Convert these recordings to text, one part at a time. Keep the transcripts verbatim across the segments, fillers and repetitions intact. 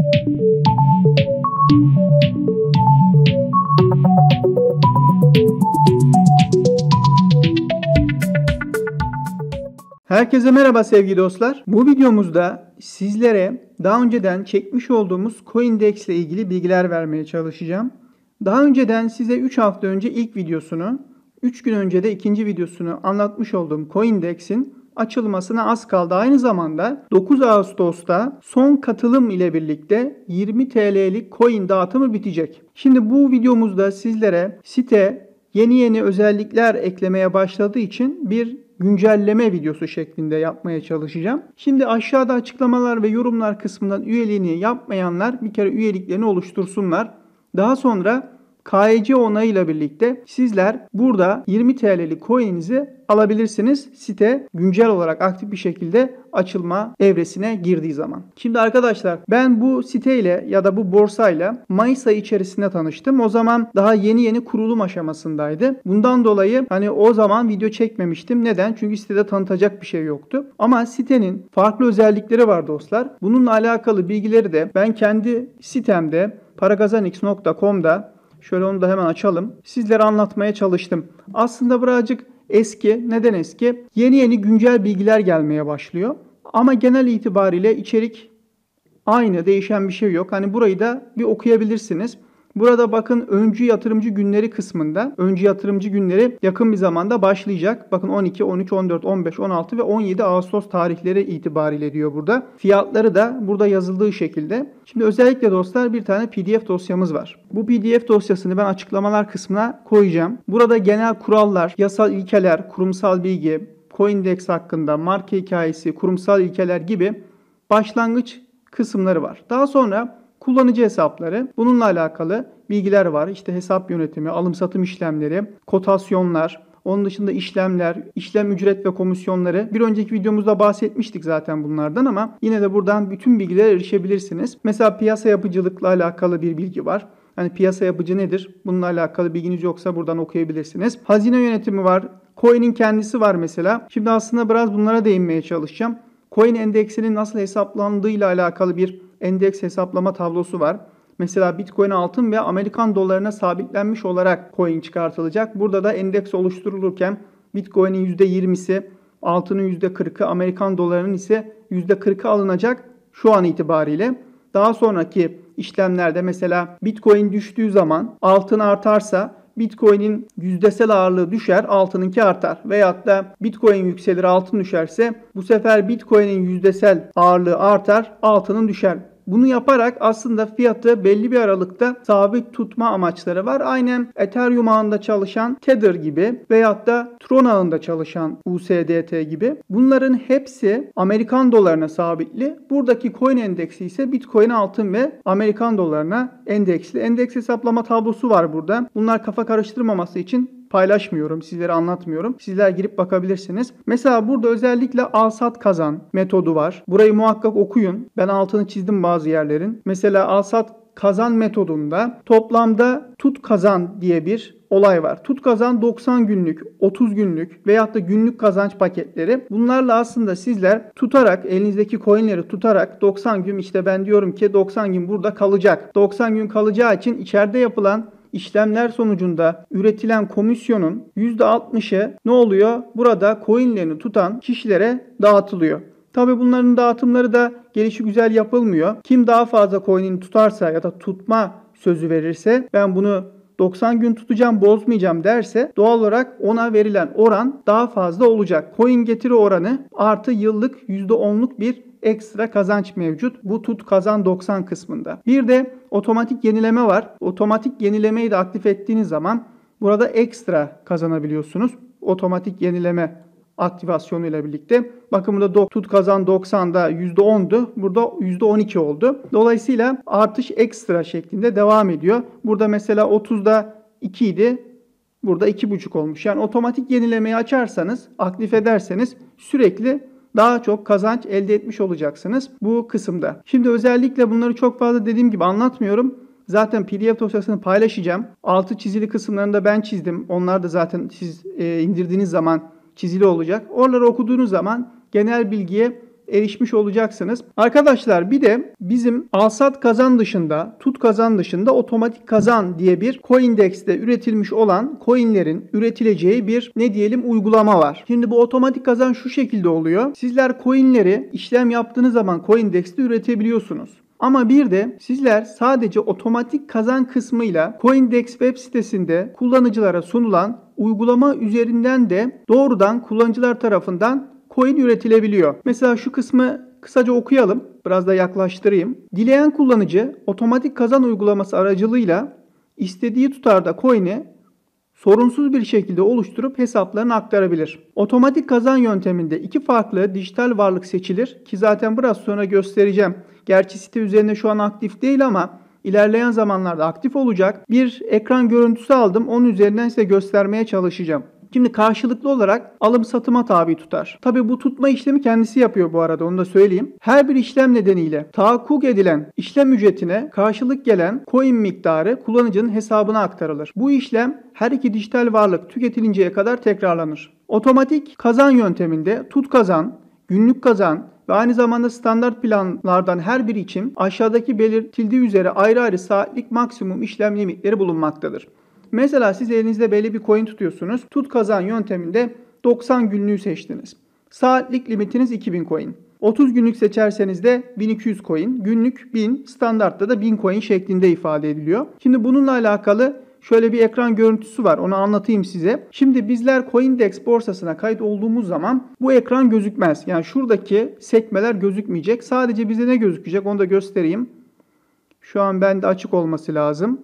Herkese merhaba sevgili dostlar. Bu videomuzda sizlere daha önceden çekmiş olduğumuz Coindex ile ilgili bilgiler vermeye çalışacağım. Daha önceden size üç hafta önce ilk videosunu, üç gün önce de ikinci videosunu anlatmış olduğum Coindex'in açılmasına az kaldı. Aynı zamanda dokuz Ağustos'ta son katılım ile birlikte yirmi T L'lik coin dağıtımı bitecek. Şimdi bu videomuzda sizlere site yeni yeni özellikler eklemeye başladığı için bir güncelleme videosu şeklinde yapmaya çalışacağım. Şimdi aşağıda açıklamalar ve yorumlar kısmından üyeliğini yapmayanlar bir kere üyeliklerini oluştursunlar. Daha sonra K Y C onayıyla birlikte sizler burada yirmi T L'lik coin'inizi alabilirsiniz. Site güncel olarak aktif bir şekilde açılma evresine girdiği zaman. Şimdi arkadaşlar ben bu siteyle ya da bu borsayla Mayıs ayı içerisinde tanıştım. O zaman daha yeni yeni kurulum aşamasındaydı. Bundan dolayı hani o zaman video çekmemiştim. Neden? Çünkü sitede tanıtacak bir şey yoktu. Ama sitenin farklı özellikleri var dostlar. Bununla alakalı bilgileri de ben kendi sitemde paragazanx nokta com'da şöyle onu da hemen açalım. Sizlere anlatmaya çalıştım. Aslında birazcık eski. Neden eski? Yeni yeni güncel bilgiler gelmeye başlıyor. Ama genel itibariyle içerik aynı. Değişen bir şey yok. Hani burayı da bir okuyabilirsiniz. Burada bakın öncü yatırımcı günleri kısmında öncü yatırımcı günleri yakın bir zamanda başlayacak. Bakın on iki, on üç, on dört, on beş, on altı ve on yedi Ağustos tarihleri itibariyle diyor burada. Fiyatları da burada yazıldığı şekilde. Şimdi özellikle dostlar bir tane P D F dosyamız var. Bu P D F dosyasını ben açıklamalar kısmına koyacağım. Burada genel kurallar, yasal ilkeler, kurumsal bilgi, Coindex hakkında, marka hikayesi, kurumsal ilkeler gibi başlangıç kısımları var. Daha sonra kullanıcı hesapları, bununla alakalı bilgiler var. İşte hesap yönetimi, alım satım işlemleri, kotasyonlar, onun dışında işlemler, işlem ücret ve komisyonları. Bir önceki videomuzda bahsetmiştik zaten bunlardan ama yine de buradan bütün bilgilere erişebilirsiniz. Mesela piyasa yapıcılıkla alakalı bir bilgi var. Yani piyasa yapıcı nedir? Bununla alakalı bilginiz yoksa buradan okuyabilirsiniz. Hazine yönetimi var. Coin'in kendisi var mesela. Şimdi aslında biraz bunlara değinmeye çalışacağım. Coin endeksinin nasıl hesaplandığıyla alakalı bir endeks hesaplama tablosu var. Mesela Bitcoin altın ve Amerikan dolarına sabitlenmiş olarak coin çıkartılacak. Burada da endeks oluşturulurken Bitcoin'in yüzde yirmisi, altının yüzde kırkı, Amerikan dolarının ise yüzde kırkı alınacak şu an itibariyle. Daha sonraki işlemlerde mesela Bitcoin düştüğü zaman altın artarsa Bitcoin'in yüzdesel ağırlığı düşer, altınınki artar. Veyahut da Bitcoin yükselir, altın düşerse bu sefer Bitcoin'in yüzdesel ağırlığı artar, altının düşer. Bunu yaparak aslında fiyatı belli bir aralıkta sabit tutma amaçları var. Aynen Ethereum ağında çalışan Tether gibi veyahut da Tron ağında çalışan U S D T gibi. Bunların hepsi Amerikan dolarına sabitli. Buradaki coin endeksi ise Bitcoin, altın ve Amerikan dolarına endeksli. Endeks hesaplama tablosu var burada. Bunlar kafa karıştırmaması için paylaşmıyorum, sizlere anlatmıyorum. Sizler girip bakabilirsiniz. Mesela burada özellikle al sat kazan metodu var. Burayı muhakkak okuyun. Ben altını çizdim bazı yerlerin. Mesela al sat kazan metodunda toplamda tut kazan diye bir olay var. Tut kazan doksan günlük, otuz günlük veyahut da günlük kazanç paketleri. Bunlarla aslında sizler tutarak, elinizdeki coinleri tutarak doksan gün, işte ben diyorum ki doksan gün burada kalacak. doksan gün kalacağı için içeride yapılan İşlemler sonucunda üretilen komisyonun yüzde altmışı ne oluyor? Burada coinlerini tutan kişilere dağıtılıyor. Tabii bunların dağıtımları da gelişigüzel yapılmıyor. Kim daha fazla coin'ini tutarsa ya da tutma sözü verirse, ben bunu doksan gün tutacağım, bozmayacağım derse doğal olarak ona verilen oran daha fazla olacak. Coin getiri oranı artı yıllık yüzde onluk bir ekstra kazanç mevcut bu tut kazan doksan kısmında. Bir de otomatik yenileme var. Otomatik yenilemeyi de aktif ettiğiniz zaman burada ekstra kazanabiliyorsunuz. Otomatik yenileme aktivasyonu ile birlikte. Bakın burada tut kazan doksanda yüzde ondu. Burada yüzde on iki oldu. Dolayısıyla artış ekstra şeklinde devam ediyor. Burada mesela otuzda iki idi. Burada iki buçuk olmuş. Yani otomatik yenilemeyi açarsanız, aktif ederseniz sürekli daha çok kazanç elde etmiş olacaksınız bu kısımda. Şimdi özellikle bunları çok fazla dediğim gibi anlatmıyorum. Zaten P D F dosyasını paylaşacağım. Altı çizili kısımlarını da ben çizdim. Onlar da zaten siz e, indirdiğiniz zaman çizili olacak. Oraları okuduğunuz zaman genel bilgiye erişmiş olacaksınız. Arkadaşlar bir de bizim alsat kazan dışında, tut kazan dışında otomatik kazan diye bir CoinDex'te üretilmiş olan coinlerin üretileceği bir ne diyelim uygulama var. Şimdi bu otomatik kazan şu şekilde oluyor. Sizler coinleri işlem yaptığınız zaman CoinDex'te üretebiliyorsunuz. Ama bir de sizler sadece otomatik kazan kısmıyla CoinDex web sitesinde kullanıcılara sunulan uygulama üzerinden de doğrudan kullanıcılar tarafından coin üretilebiliyor. Mesela şu kısmı kısaca okuyalım. Biraz da yaklaştırayım. Dileyen kullanıcı otomatik kazan uygulaması aracılığıyla istediği tutarda coin'i sorunsuz bir şekilde oluşturup hesaplarına aktarabilir. Otomatik kazan yönteminde iki farklı dijital varlık seçilir ki zaten biraz sonra göstereceğim. Gerçi site üzerinde şu an aktif değil ama ilerleyen zamanlarda aktif olacak. Bir ekran görüntüsü aldım. Onun üzerinden size göstermeye çalışacağım. Şimdi karşılıklı olarak alım satıma tabi tutar. Tabi bu tutma işlemi kendisi yapıyor bu arada, onu da söyleyeyim. Her bir işlem nedeniyle tahakkuk edilen işlem ücretine karşılık gelen coin miktarı kullanıcının hesabına aktarılır. Bu işlem her iki dijital varlık tüketilinceye kadar tekrarlanır. Otomatik kazan yönteminde tut kazan, günlük kazan ve aynı zamanda standart planlardan her biri için aşağıdaki belirtildiği üzere ayrı ayrı saatlik maksimum işlem limitleri bulunmaktadır. Mesela siz elinizde belli bir coin tutuyorsunuz. Tut kazan yönteminde doksan günlüğü seçtiniz. Saatlik limitiniz iki bin coin. otuz günlük seçerseniz de bin iki yüz coin. Günlük bin, standartta da bin coin şeklinde ifade ediliyor. Şimdi bununla alakalı şöyle bir ekran görüntüsü var. Onu anlatayım size. Şimdi bizler CoinDex borsasına kayıt olduğumuz zaman bu ekran gözükmez. Yani şuradaki sekmeler gözükmeyecek. Sadece bize ne gözükecek onu da göstereyim. Şu an bende açık olması lazım.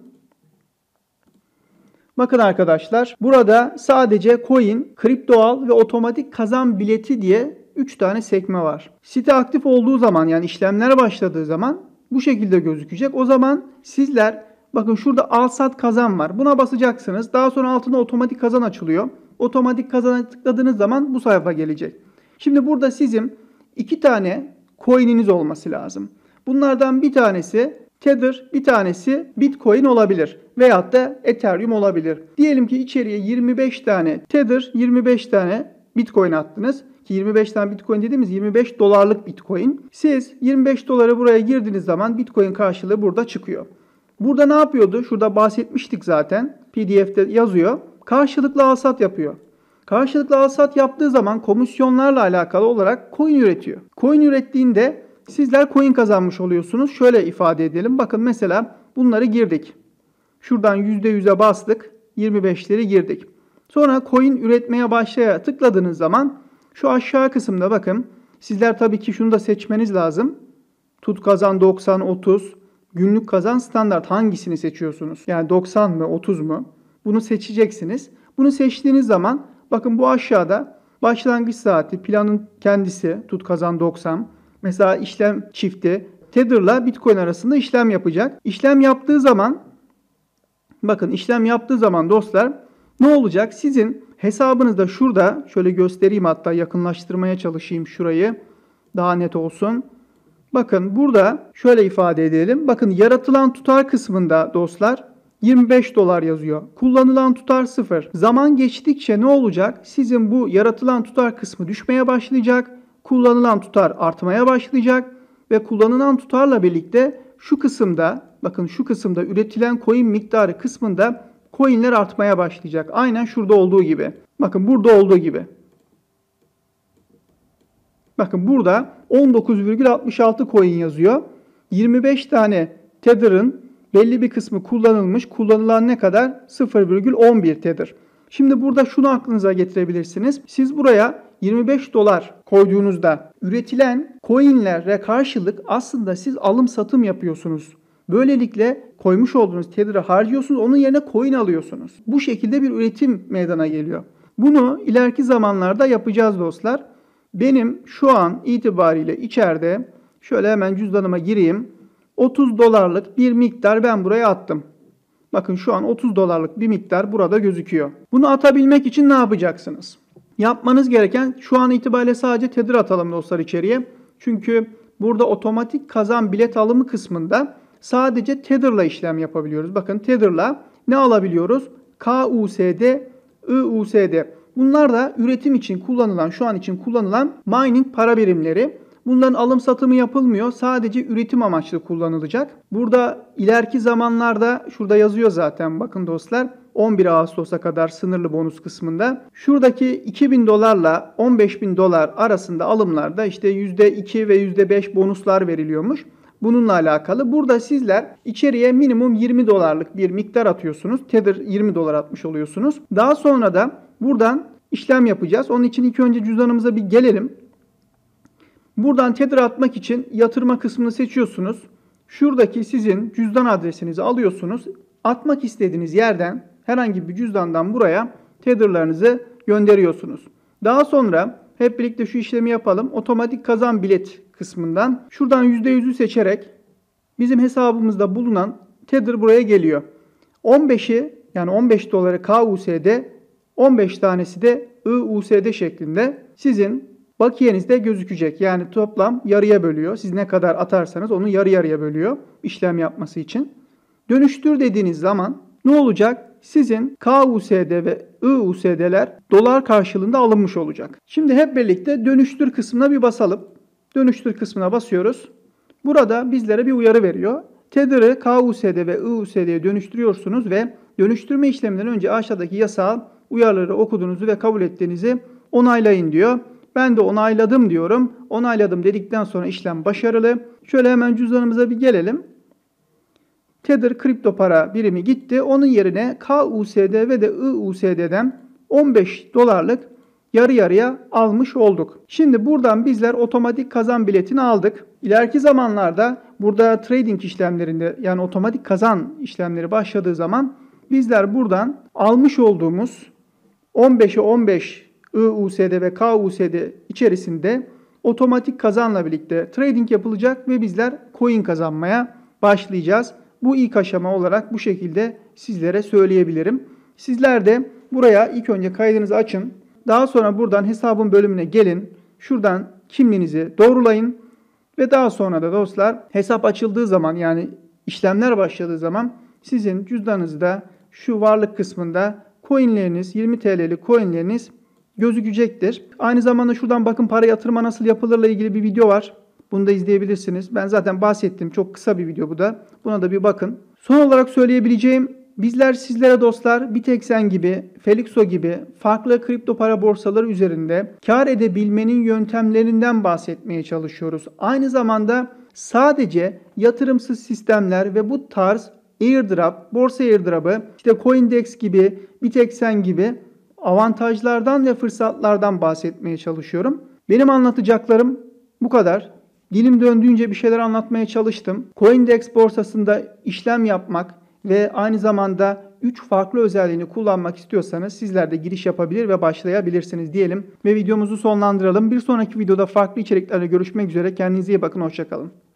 Bakın arkadaşlar, burada sadece coin, kripto al ve otomatik kazan bileti diye üç tane sekme var. Site aktif olduğu zaman, yani işlemler başladığı zaman bu şekilde gözükecek. O zaman sizler bakın şurada al sat kazan var. Buna basacaksınız. Daha sonra altında otomatik kazan açılıyor. Otomatik kazana tıkladığınız zaman bu sayfa gelecek. Şimdi burada sizin iki tane coin'iniz olması lazım. Bunlardan bir tanesi Tether, bir tanesi Bitcoin olabilir veyahut da Ethereum olabilir. Diyelim ki içeriye yirmi beş tane Tether, yirmi beş tane Bitcoin attınız. Ki yirmi beş tane Bitcoin dediğimiz yirmi beş dolarlık Bitcoin. Siz yirmi beş doları buraya girdiğiniz zaman Bitcoin karşılığı burada çıkıyor. Burada ne yapıyordu? Şurada bahsetmiştik zaten. P D F'de yazıyor. Karşılıklı alsat yapıyor. Karşılıklı alsat yaptığı zaman komisyonlarla alakalı olarak coin üretiyor. Coin ürettiğinde sizler coin kazanmış oluyorsunuz. Şöyle ifade edelim. Bakın mesela bunları girdik. Şuradan yüzde yüze bastık. yirmi beşleri girdik. Sonra coin üretmeye başlaya tıkladığınız zaman şu aşağı kısımda bakın. Sizler tabii ki şunu da seçmeniz lazım. Tut kazan doksan, otuz. Günlük kazan standart. Hangisini seçiyorsunuz? Yani doksan mı, otuz mu? Bunu seçeceksiniz. Bunu seçtiğiniz zaman bakın bu aşağıda başlangıç saati, planın kendisi tut kazan doksan. Mesela işlem çifti Tether'la Bitcoin arasında işlem yapacak. İşlem yaptığı zaman bakın işlem yaptığı zaman dostlar ne olacak? Sizin hesabınızda şurada şöyle göstereyim, hatta yakınlaştırmaya çalışayım şurayı. Daha net olsun. Bakın burada şöyle ifade edelim. Bakın yaratılan tutar kısmında dostlar yirmi beş dolar yazıyor. Kullanılan tutar sıfır. Zaman geçtikçe ne olacak? Sizin bu yaratılan tutar kısmı düşmeye başlayacak. Kullanılan tutar artmaya başlayacak ve kullanılan tutarla birlikte şu kısımda, bakın şu kısımda üretilen coin miktarı kısmında coinler artmaya başlayacak. Aynen şurada olduğu gibi. Bakın burada olduğu gibi. Bakın burada on dokuz virgül altmış altı coin yazıyor. yirmi beş tane Tether'ın belli bir kısmı kullanılmış. Kullanılan ne kadar? sıfır virgül on bir Tether. Şimdi burada şunu aklınıza getirebilirsiniz. Siz buraya yirmi beş dolar koyduğunuzda üretilen coinlere karşılık aslında siz alım satım yapıyorsunuz. Böylelikle koymuş olduğunuz Tether'ı harcıyorsunuz. Onun yerine coin alıyorsunuz. Bu şekilde bir üretim meydana geliyor. Bunu ileriki zamanlarda yapacağız dostlar. Benim şu an itibariyle içeride şöyle hemen cüzdanıma gireyim. otuz dolarlık bir miktar ben buraya attım. Bakın şu an otuz dolarlık bir miktar burada gözüküyor. Bunu atabilmek için ne yapacaksınız? Yapmanız gereken şu an itibariyle sadece Tether atalım dostlar içeriye. Çünkü burada otomatik kazan bilet alımı kısmında sadece Tether'la işlem yapabiliyoruz. Bakın Tether'la ne alabiliyoruz? K U S D, I U S D. Bunlar da üretim için kullanılan, şu an için kullanılan mining para birimleri. Bunların alım satımı yapılmıyor. Sadece üretim amaçlı kullanılacak. Burada ileriki zamanlarda şurada yazıyor zaten bakın dostlar. on bir Ağustos'a kadar sınırlı bonus kısmında. Şuradaki iki bin dolarla on beş bin dolar arasında alımlarda işte yüzde iki ve yüzde beş bonuslar veriliyormuş. Bununla alakalı. Burada sizler içeriye minimum yirmi dolarlık bir miktar atıyorsunuz. Tether yirmi dolar atmış oluyorsunuz. Daha sonra da buradan işlem yapacağız. Onun için ilk önce cüzdanımıza bir gelelim. Buradan Tether atmak için yatırma kısmını seçiyorsunuz. Şuradaki sizin cüzdan adresinizi alıyorsunuz. Atmak istediğiniz yerden herhangi bir cüzdandan buraya Tether'larınızı gönderiyorsunuz. Daha sonra hep birlikte şu işlemi yapalım. Otomatik kazan bilet kısmından şuradan yüzde yüz'ü seçerek bizim hesabımızda bulunan Tether buraya geliyor. on beşi yani on beş doları K U S D, on beş tanesi de I U S D şeklinde sizin bakiyenizde gözükecek. Yani toplam yarıya bölüyor. Siz ne kadar atarsanız onu yarı yarıya bölüyor işlem yapması için. Dönüştür dediğiniz zaman ne olacak? Sizin K U S D ve I U S D'ler dolar karşılığında alınmış olacak. Şimdi hep birlikte dönüştür kısmına bir basalım. Dönüştür kısmına basıyoruz. Burada bizlere bir uyarı veriyor. Tether'ı K U S D ve I U S D'ye dönüştürüyorsunuz ve dönüştürme işleminden önce aşağıdaki yasal uyarıları okuduğunuzu ve kabul ettiğinizi onaylayın diyor. Ben de onayladım diyorum. Onayladım dedikten sonra işlem başarılı. Şöyle hemen cüzdanımıza bir gelelim. Tether kripto para birimi gitti. Onun yerine K U S D ve de I U S D'den on beş dolarlık yarı yarıya almış olduk. Şimdi buradan bizler otomatik kazan biletini aldık. İleriki zamanlarda burada trading işlemlerinde yani otomatik kazan işlemleri başladığı zaman bizler buradan almış olduğumuz on beşe on beş I U S D ve K U S D içerisinde otomatik kazanla birlikte trading yapılacak ve bizler coin kazanmaya başlayacağız. Bu ilk aşama olarak bu şekilde sizlere söyleyebilirim. Sizler de buraya ilk önce kaydınızı açın. Daha sonra buradan hesabın bölümüne gelin. Şuradan kimliğinizi doğrulayın. Ve daha sonra da dostlar hesap açıldığı zaman yani işlemler başladığı zaman sizin cüzdanınızda şu varlık kısmında coinleriniz, yirmi T L'lik coinleriniz gözükecektir. Aynı zamanda şuradan bakın para yatırma nasıl yapılırla ilgili bir video var. Bunu da izleyebilirsiniz. Ben zaten bahsettim. Çok kısa bir video bu da. Buna da bir bakın. Son olarak söyleyebileceğim bizler sizlere dostlar Bitexen gibi, Felixo gibi farklı kripto para borsaları üzerinde kar edebilmenin yöntemlerinden bahsetmeye çalışıyoruz. Aynı zamanda sadece yatırımsız sistemler ve bu tarz airdrop, borsa airdrop'ı, işte Coindex gibi, Bitexen gibi avantajlardan ve fırsatlardan bahsetmeye çalışıyorum. Benim anlatacaklarım bu kadar. Dilim döndüğünce bir şeyler anlatmaya çalıştım. Coindex borsasında işlem yapmak ve aynı zamanda üç farklı özelliğini kullanmak istiyorsanız sizler de giriş yapabilir ve başlayabilirsiniz diyelim. Ve videomuzu sonlandıralım. Bir sonraki videoda farklı içeriklerle görüşmek üzere. Kendinize iyi bakın. Hoşça kalın.